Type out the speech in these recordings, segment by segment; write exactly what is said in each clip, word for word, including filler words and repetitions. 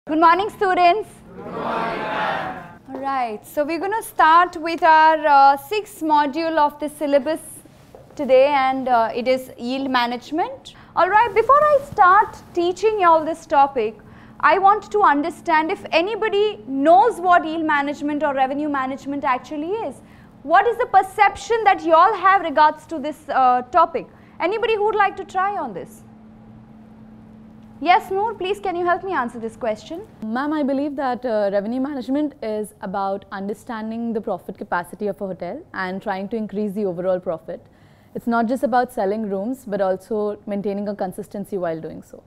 Good morning, students. Good morning, ma'am. All right, so we're going to start with our uh, sixth module of the syllabus today, and uh, it is yield management. All right, before I start teaching you all this topic, I want to understand if anybody knows what yield management or revenue management actually is. What is the perception that you all have regards to this uh, topic? Anybody who would like to try on this? Yes, Noor, please can you help me answer this question? Ma'am, I believe that uh, revenue management is about understanding the profit capacity of a hotel and trying to increase the overall profit. It's not just about selling rooms, but also maintaining a consistency while doing so.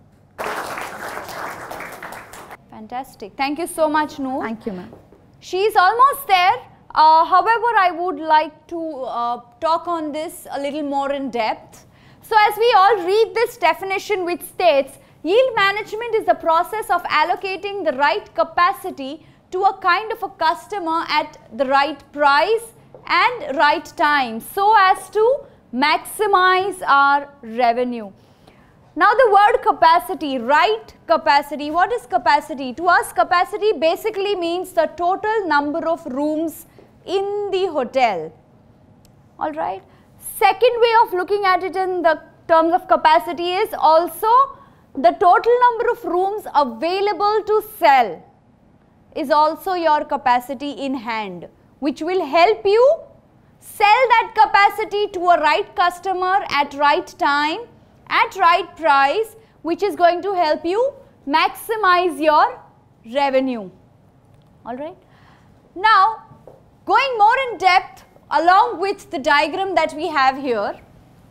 Fantastic. Thank you so much, Noor. Thank you, ma'am. She is almost there. Uh, however, I would like to uh, talk on this a little more in depth. So as we all read this definition which states, yield management is the process of allocating the right capacity to a kind of a customer at the right price and right time so as to maximize our revenue. Now the word capacity, right capacity, what is capacity? To us, capacity basically means the total number of rooms in the hotel. All right. Second way of looking at it in the terms of capacity is also the total number of rooms available to sell is also your capacity in hand, which will help you sell that capacity to a right customer at right time, at right price, which is going to help you maximize your revenue. All right. Now, going more in depth along with the diagram that we have here,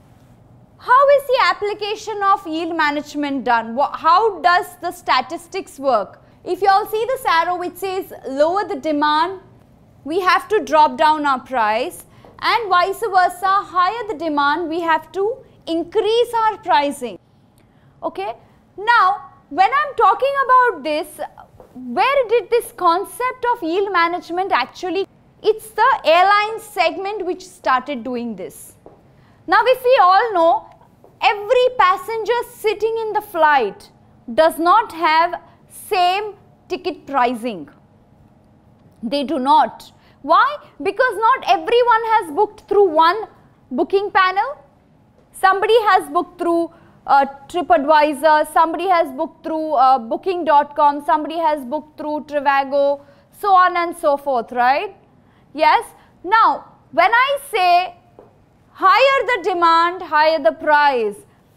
how is the application of yield management done? How does the statistics work? If you all see this arrow which says lower the demand, we have to drop down our price, and vice versa, higher the demand, we have to increase our pricing. Okay. Now, when I am talking about this, where did this concept of yield management actually? It's the airline segment which started doing this. Now, if we all know, every passenger sitting in the flight does not have same ticket pricing. They do not. Why? Because not everyone has booked through one booking panel. Somebody has booked through uh, TripAdvisor, somebody has booked through uh, booking dot com, somebody has booked through Trivago, so on and so forth, right? Yes. Now, when I say higher the demand, higher the price,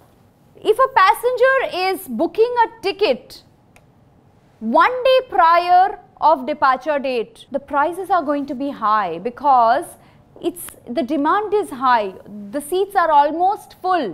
if a passenger is booking a ticket one day prior of departure date, the prices are going to be high because it's the demand is high, the seats are almost full,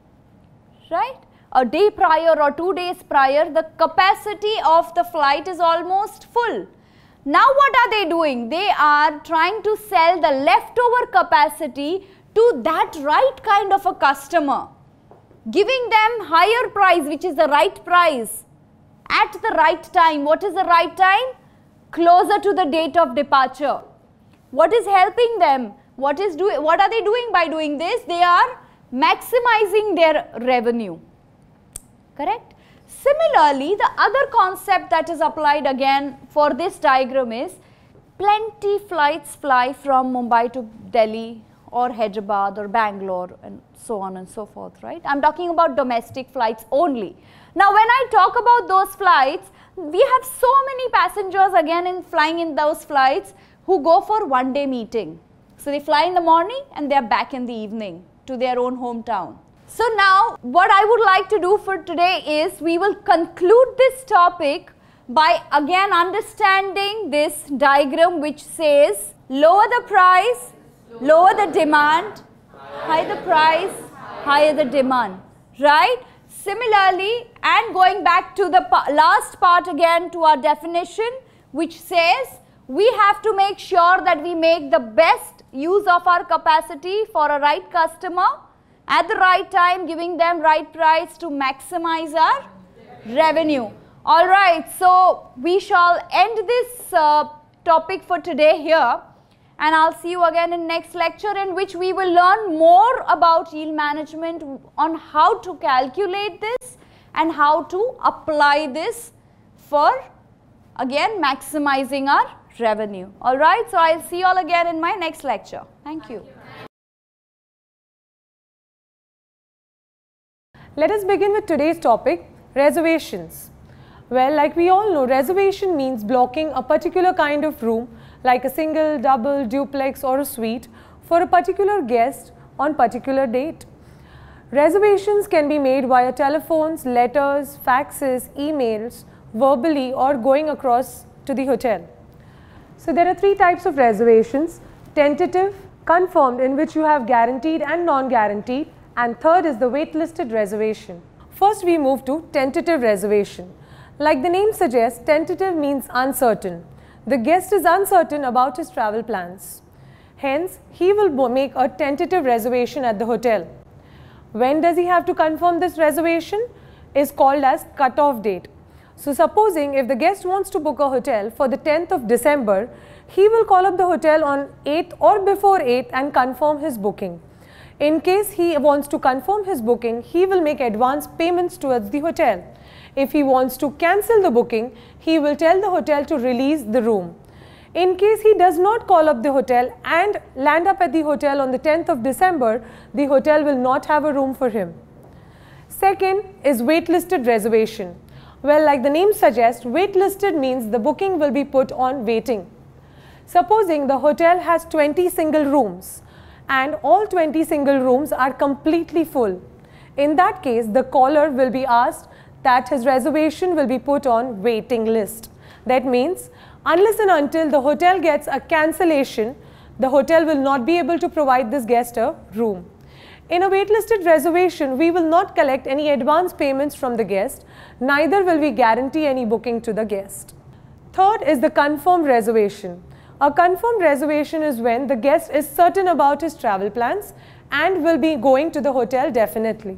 right? A day prior or two days prior, the capacity of the flight is almost full. Now what are they doing? They are trying to sell the leftover capacity to that right kind of a customer, giving them higher price, which is the right price, at the right time. What is the right time? Closer to the date of departure. What is helping them? What is do, what are they doing by doing this? They are maximizing their revenue. Correct? Similarly, the other concept that is applied again for this diagram is plenty flights fly from Mumbai to Delhi or Hyderabad or Bangalore and so on and so forth, right? I am talking about domestic flights only. Now, when I talk about those flights, we have so many passengers again in flying in those flights who go for one day meeting. So, they fly in the morning and they are back in the evening to their own hometown. So, now what I would like to do for today is we will conclude this topic by again understanding this diagram which says lower the price, lower the demand, higher the price, higher the demand, right? Similarly, and going back to the pa last part again to our definition which says we have to make sure that we make the best use of our capacity for a right customer at the right time, giving them right price to maximize our revenue. All right, so we shall end this uh, topic for today here. And I'll see you again in next lecture in which we will learn more about yield management, on how to calculate this and how to apply this for Again, maximizing our revenue. Alright, so I'll see you all again in my next lecture. Thank you. Let us begin with today's topic, reservations. Well, like we all know, reservation means blocking a particular kind of room like a single, double, duplex or a suite for a particular guest on particular date. Reservations can be made via telephones, letters, faxes, emails, verbally or going across to the hotel. So there are three types of reservations: tentative, confirmed, in which you have guaranteed and non-guaranteed, and third is the waitlisted reservation. First we move to tentative reservation. Like the name suggests, tentative means uncertain. The guest is uncertain about his travel plans. Hence, he will make a tentative reservation at the hotel. When does he have to confirm this reservation? Is called as cut-off date. So supposing if the guest wants to book a hotel for the tenth of December, he will call up the hotel on eighth or before eighth and confirm his booking. In case he wants to confirm his booking, he will make advance payments towards the hotel. If he wants to cancel the booking, he will tell the hotel to release the room. In case he does not call up the hotel and land up at the hotel on the tenth of December, the hotel will not have a room for him. Second is waitlisted reservation. Well, like the name suggests, waitlisted means the booking will be put on waiting. Supposing the hotel has twenty single rooms and all twenty single rooms are completely full. In that case, the caller will be asked that his reservation will be put on waiting list. That means unless and until the hotel gets a cancellation, the hotel will not be able to provide this guest a room. In a waitlisted reservation, we will not collect any advance payments from the guest, neither will we guarantee any booking to the guest. Third is the confirmed reservation. A confirmed reservation is when the guest is certain about his travel plans and will be going to the hotel definitely.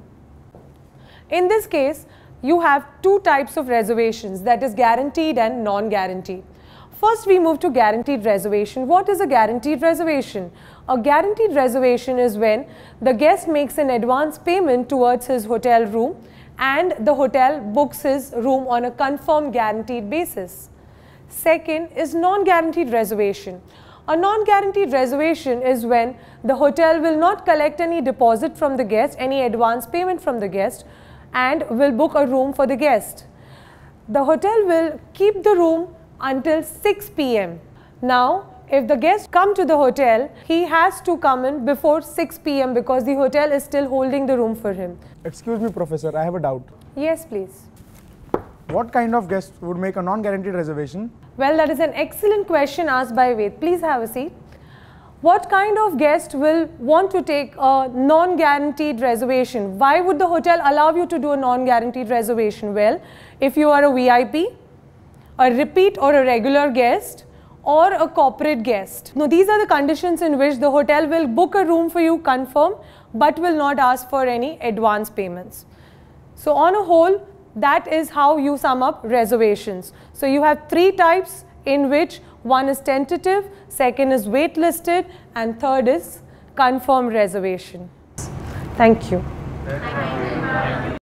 In this case, you have two types of reservations, that is guaranteed and non-guaranteed. First we move to guaranteed reservation. What is a guaranteed reservation? A guaranteed reservation is when the guest makes an advance payment towards his hotel room and the hotel books his room on a confirmed guaranteed basis. Second is non-guaranteed reservation. A non-guaranteed reservation is when the hotel will not collect any deposit from the guest, any advance payment from the guest, and will book a room for the guest. The hotel will keep the room until six p m Now, if the guest come to the hotel, he has to come in before six p m because the hotel is still holding the room for him. Excuse me, Professor, I have a doubt. Yes, please. What kind of guest would make a non-guaranteed reservation? Well, that is an excellent question asked by Ved. Please have a seat. What kind of guest will want to take a non-guaranteed reservation? Why would the hotel allow you to do a non-guaranteed reservation? Well, if you are a V I P, a repeat or a regular guest, or a corporate guest. Now, these are the conditions in which the hotel will book a room for you, confirm, but will not ask for any advance payments. So, on a whole, that is how you sum up reservations. So, you have three types in which one is tentative, second is waitlisted, and third is confirmed reservation. Thank you. Thank you.